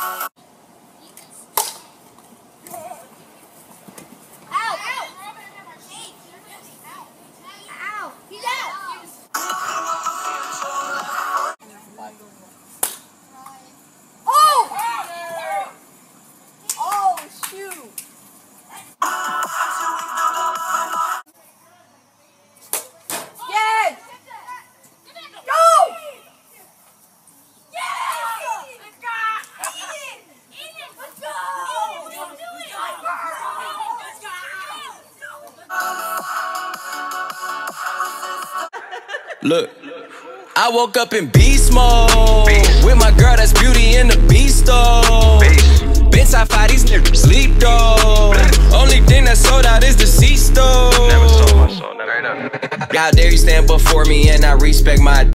Look, I woke up in beast mode with my girl that's Beauty in the Beast though. Been side fight, these niggas sleep though. Only thing that's sold out is the deceased though. Never sold my soul, never. How dare you stand before me and I respect my